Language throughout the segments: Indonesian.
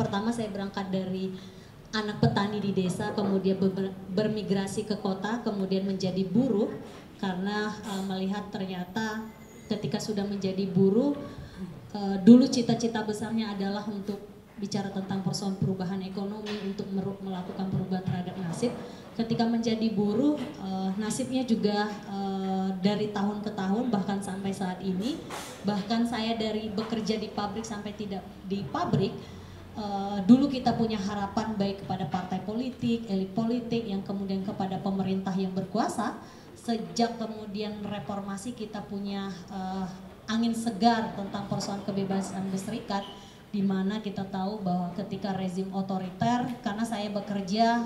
pertama saya berangkat dari anak petani di desa, kemudian bermigrasi ke kota, kemudian menjadi buruh karena melihat ternyata ketika sudah menjadi buruh, dulu cita-cita besarnya adalah untuk bicara tentang persoalan perubahan ekonomi, untuk melakukan perubahan terhadap nasib. Ketika menjadi buruh, nasibnya juga dari tahun ke tahun, bahkan sampai saat ini, bahkan saya dari bekerja di pabrik sampai tidak di pabrik, dulu kita punya harapan baik kepada partai politik, elit politik, yang kemudian kepada pemerintah yang berkuasa. Sejak kemudian reformasi kita punya angin segar tentang persoalan kebebasan berserikat, di mana kita tahu bahwa ketika rezim otoriter, karena saya bekerja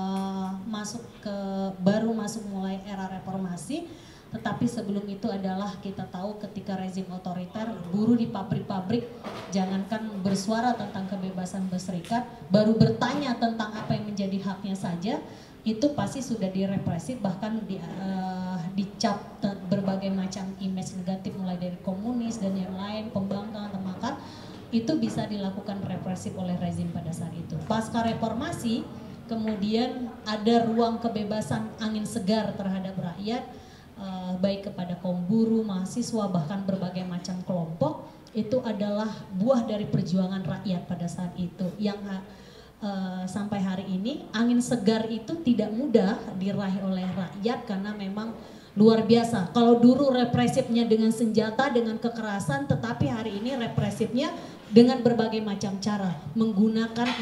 baru masuk mulai era reformasi, tetapi sebelum itu adalah kita tahu ketika rezim otoriter, buruh di pabrik-pabrik jangankan bersuara tentang kebebasan berserikat, baru bertanya tentang apa yang menjadi haknya saja, itu pasti sudah direpresif, bahkan dicap berbagai macam image negatif mulai dari komunis dan yang lain, pembangkang, makar itu bisa dilakukan represif oleh rezim pada saat itu. Pasca reformasi, kemudian ada ruang kebebasan angin segar terhadap rakyat, baik kepada kaum buruh, mahasiswa, bahkan berbagai macam kelompok. Itu adalah buah dari perjuangan rakyat pada saat itu, yang sampai hari ini angin segar itu tidak mudah diraih oleh rakyat karena memang luar biasa. Kalau dulu represifnya dengan senjata, dengan kekerasan, tetapi hari ini represifnya dengan berbagai macam cara, menggunakan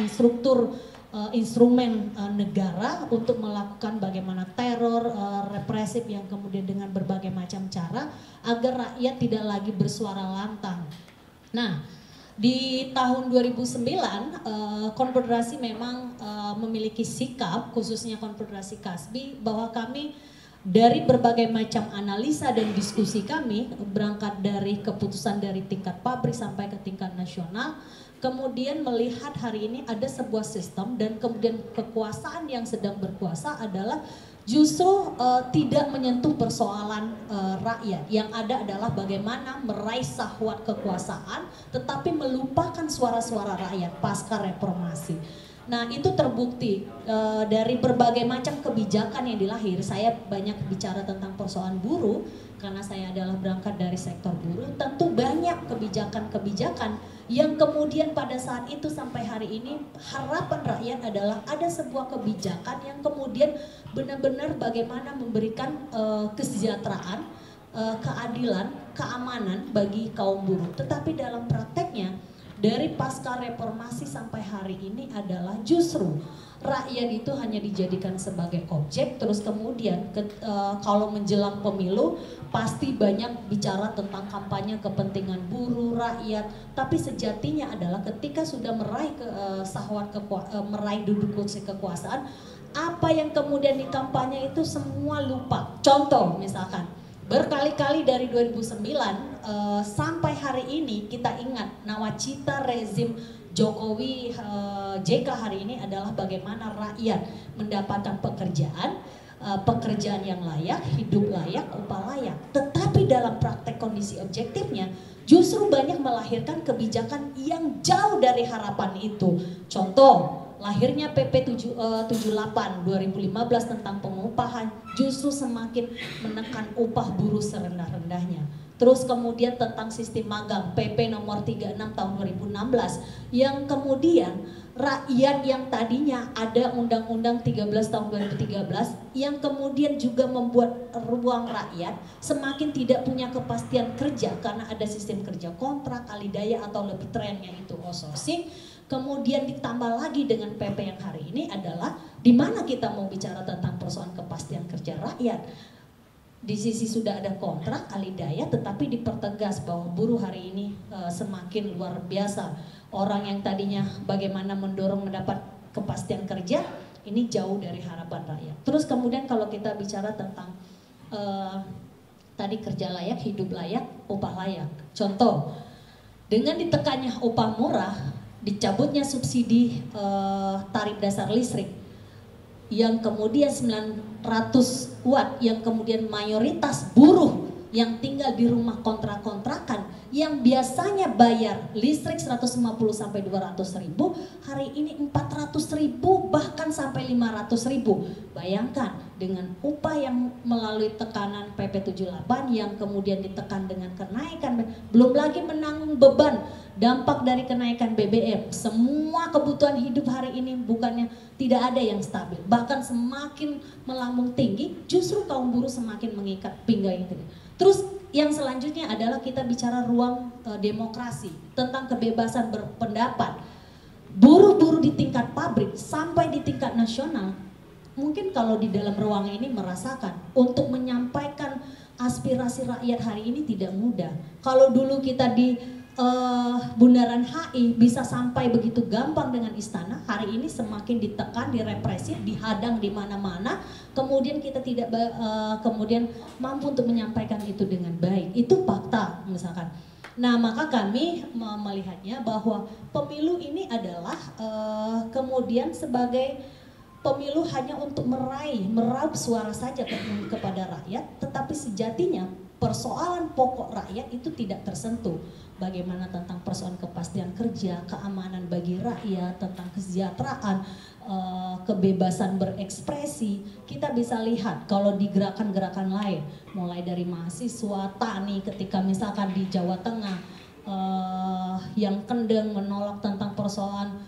instrumen negara untuk melakukan bagaimana teror represif yang kemudian dengan berbagai macam cara agar rakyat tidak lagi bersuara lantang. Nah, di tahun 2009 Konfederasi memang memiliki sikap, khususnya Konfederasi Kasbi, bahwa kami dari berbagai macam analisa dan diskusi kami, berangkat dari keputusan dari tingkat pabrik sampai ke tingkat nasional, kemudian melihat hari ini ada sebuah sistem dan kemudian kekuasaan yang sedang berkuasa adalah justru tidak menyentuh persoalan rakyat. Yang ada adalah bagaimana meraih syahwat kekuasaan tetapi melupakan suara-suara rakyat pasca reformasi. Nah, itu terbukti dari berbagai macam kebijakan yang dilahir. Saya banyak bicara tentang persoalan buruh karena saya adalah berangkat dari sektor buruh. Tentu banyak kebijakan-kebijakan yang kemudian pada saat itu sampai hari ini harapan rakyat adalah ada sebuah kebijakan yang kemudian benar-benar bagaimana memberikan kesejahteraan, keadilan, keamanan bagi kaum buruh. Tetapi dalam prakteknya dari pasca reformasi sampai hari ini adalah justru rakyat itu hanya dijadikan sebagai objek, terus kemudian kalau menjelang pemilu pasti banyak bicara tentang kampanye kepentingan buruh, rakyat, tapi sejatinya adalah ketika sudah meraih meraih duduk kursi kekuasaan, apa yang kemudian dikampanye itu semua lupa. Contoh misalkan, berkali-kali dari 2009 sampai hari ini kita ingat nawacita rezim Jokowi JK hari ini adalah bagaimana rakyat mendapatkan pekerjaan yang layak, hidup layak, upah layak. Tetapi dalam praktek kondisi objektifnya justru banyak melahirkan kebijakan yang jauh dari harapan itu. Contoh, lahirnya PP 78 2015 tentang pengupahan justru semakin menekan upah buruh serendah-rendahnya. Terus kemudian tentang sistem magang PP nomor 36 tahun 2016 yang kemudian rakyat yang tadinya ada Undang-Undang 13 tahun 2013 yang kemudian juga membuat ruang rakyat semakin tidak punya kepastian kerja karena ada sistem kerja kontrak, alidaya atau lebih trennya itu outsourcing. Kemudian ditambah lagi dengan PP yang hari ini adalah di mana kita mau bicara tentang persoalan kepastian kerja rakyat. Di sisi sudah ada kontrak, alidaya, tetapi dipertegas bahwa buruh hari ini semakin luar biasa. Orang yang tadinya bagaimana mendorong mendapat kepastian kerja, ini jauh dari harapan rakyat. Terus kemudian kalau kita bicara tentang tadi kerja layak, hidup layak, upah layak. Contoh, dengan ditekannya upah murah, dicabutnya subsidi tarif dasar listrik yang kemudian 900 watt yang kemudian mayoritas buruh yang tinggal di rumah kontrak-kontrakan yang biasanya bayar listrik 150 sampai 200 ribu, hari ini 400 ribu bahkan sampai 500 ribu. Bayangkan dengan upah yang melalui tekanan PP 78 yang kemudian ditekan dengan kenaikan, belum lagi menanggung beban dampak dari kenaikan BBM. Semua kebutuhan hidup hari ini bukannya tidak ada yang stabil, bahkan semakin melambung tinggi, justru kaum buruh semakin mengikat pinggang itu. Terus yang selanjutnya adalah kita bicara ruang demokrasi, tentang kebebasan berpendapat. Buruh-buruh di tingkat pabrik sampai di tingkat nasional, mungkin kalau di dalam ruang ini merasakan untuk menyampaikan aspirasi rakyat hari ini tidak mudah. Kalau dulu kita di Bundaran HI bisa sampai begitu gampang dengan istana, hari ini semakin ditekan, direpresi, dihadang di mana-mana, kemudian kita tidak kemudian mampu untuk menyampaikan itu dengan baik. Itu fakta misalkan. Nah, maka kami melihatnya bahwa pemilu ini adalah kemudian sebagai pemilu hanya untuk meraup suara saja kepada rakyat, tetapi sejatinya persoalan pokok rakyat itu tidak tersentuh. Bagaimana tentang persoalan kepastian kerja, keamanan bagi rakyat, tentang kesejahteraan, kebebasan berekspresi. Kita bisa lihat kalau di gerakan-gerakan lain, mulai dari mahasiswa, tani ketika misalkan di Jawa Tengah yang kendeng menolak tentang persoalan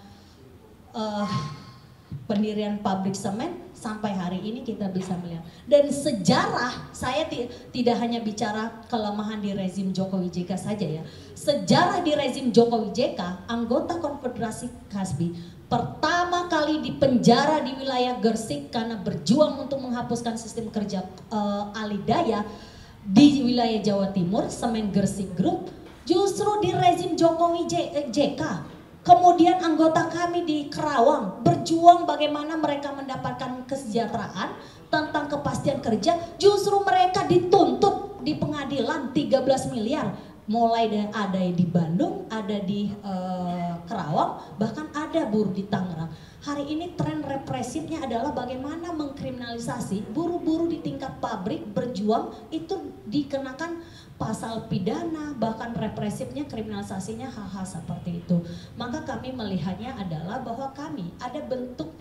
pendirian pabrik semen, sampai hari ini kita bisa melihat. Dan sejarah, saya tidak hanya bicara kelemahan di rezim Jokowi JK saja ya. Sejarah di rezim Jokowi JK, anggota Konfederasi Kasbi pertama kali dipenjara di wilayah Gresik karena berjuang untuk menghapuskan sistem kerja alidaya di wilayah Jawa Timur, Semen Gresik Group, justru di rezim Jokowi JK. Kemudian anggota kami di Kerawang berjuang bagaimana mereka mendapatkan kesejahteraan tentang kepastian kerja, justru mereka dituntut di pengadilan 13 miliar. Mulai ada di Bandung, ada di Kerawang, bahkan ada buruh di Tangerang. Hari ini tren represifnya adalah bagaimana mengkriminalisasi buruh-buruh di tingkat pabrik berjuang itu dikenakan pasal pidana, bahkan represifnya, kriminalisasinya, hal-hal seperti itu. Maka kami melihatnya adalah bahwa kami ada bentuk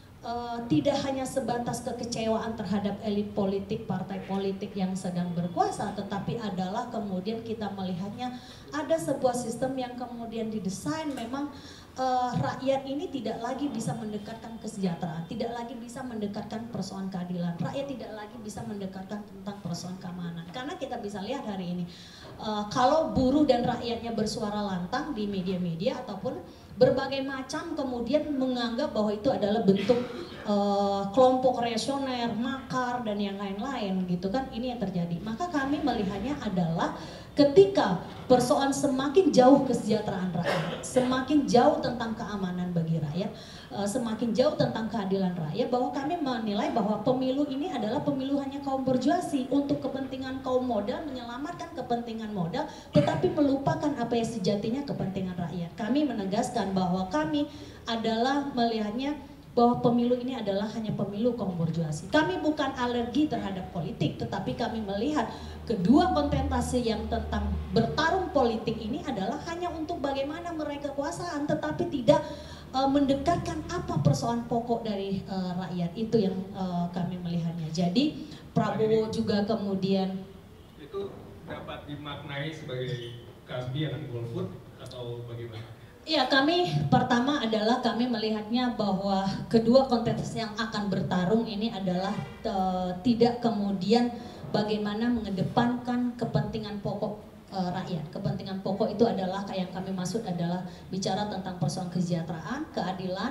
tidak hanya sebatas kekecewaan terhadap elit politik, partai politik yang sedang berkuasa, tetapi adalah kemudian kita melihatnya ada sebuah sistem yang kemudian didesain memang rakyat ini tidak lagi bisa mendekatkan kesejahteraan, tidak lagi bisa mendekatkan persoalan keadilan, rakyat tidak lagi bisa mendekatkan tentang persoalan keamanan. Karena kita bisa lihat hari ini, kalau buruh dan rakyatnya bersuara lantang di media-media ataupun berbagai macam kemudian menganggap bahwa itu adalah bentuk kelompok reaksioner, makar dan yang lain-lain gitu kan, ini yang terjadi. Maka kami melihatnya adalah ketika persoalan semakin jauh kesejahteraan rakyat, semakin jauh tentang keamanan bagi rakyat, semakin jauh tentang keadilan rakyat, bahwa kami menilai bahwa pemilu ini adalah pemilu hanya kaum burjuasi untuk kepentingan kaum modal, menyelamatkan kepentingan modal, tetapi melupakan apa yang sejatinya kepentingan rakyat. Kami menegaskan bahwa kami adalah melihatnya bahwa pemilu ini adalah hanya pemilu kaum burjuasi. Kami bukan alergi terhadap politik, tetapi kami melihat kedua kontestasi yang tentang bertarung politik ini adalah hanya untuk bagaimana meraih kekuasaan, tetapi tidak mendekatkan apa persoalan pokok dari rakyat. Itu yang kami melihatnya. Jadi Prabowo juga kemudian itu dapat dimaknai sebagai Kasbi yang golput atau bagaimana? Ya, kami pertama adalah kami melihatnya bahwa kedua kontestan yang akan bertarung ini adalah tidak kemudian bagaimana mengedepankan kepentingan pokok rakyat. Kepentingan pokok itu adalah yang kami maksud adalah bicara tentang persoalan kesejahteraan, keadilan,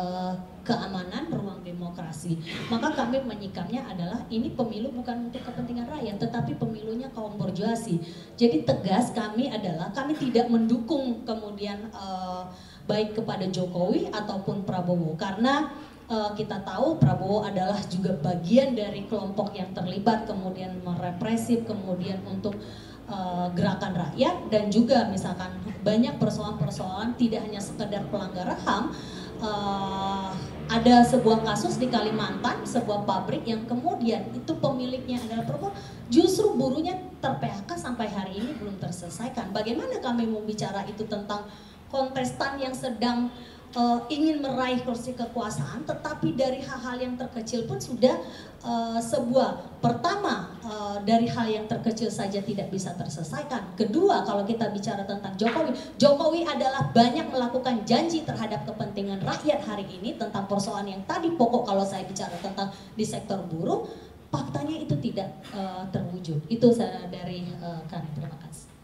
keamanan, ruang demokrasi. Maka kami menyikapnya adalah ini pemilu bukan untuk kepentingan rakyat, tetapi pemilunya kaum burjuasi. Jadi tegas kami adalah kami tidak mendukung kemudian baik kepada Jokowi ataupun Prabowo, karena kita tahu Prabowo adalah juga bagian dari kelompok yang terlibat kemudian merepresif kemudian untuk gerakan rakyat, dan juga misalkan banyak persoalan-persoalan tidak hanya sekedar pelanggaran HAM, ada ada sebuah kasus di Kalimantan, sebuah pabrik yang kemudian itu pemiliknya adalah perempuan, justru buruhnya ter-PHK sampai hari ini belum terselesaikan. Bagaimana kami mau bicara itu tentang kontestan yang sedang ingin meraih kursi kekuasaan, tetapi dari hal-hal yang terkecil pun sudah sebuah pertama dari hal yang terkecil saja tidak bisa terselesaikan. Kedua, kalau kita bicara tentang Jokowi adalah banyak melakukan janji terhadap kepentingan rakyat hari ini tentang persoalan yang tadi pokok kalau saya bicara tentang di sektor buruh, faktanya itu tidak terwujud. Itu dari kami. Terima kasih.